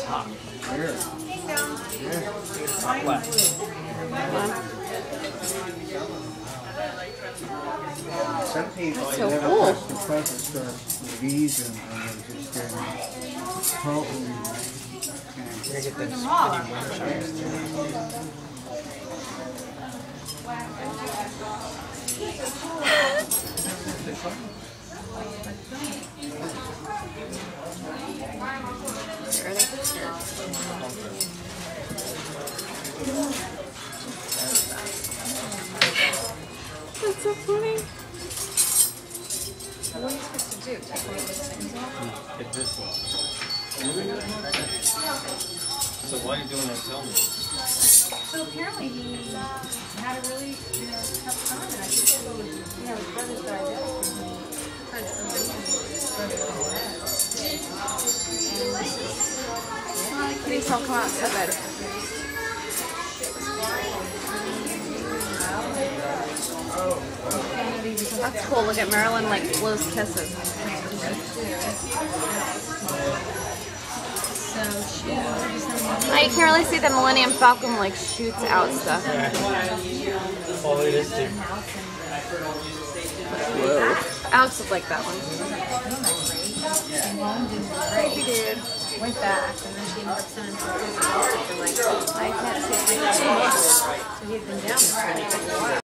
Some people That's so never cool. touch the present stuff with ease and they just totally That's so funny. What are you supposed to do? Take one of those things off? Get this one. So why are you doing that? Tell me. So apparently he had a really, tough time, and I think his brother's diabetic, and he tried to intervene with his brother on that. Please don't come out so bad. That's cool. Look at Marilyn like blows kisses. I can't really see the Millennium Falcon like shoots out stuff. Oh, it is too. Whoa. Alex would like that one. He did. Went back, and then she ended up sending him to the for like, I can't see it. So he had been down there for a while.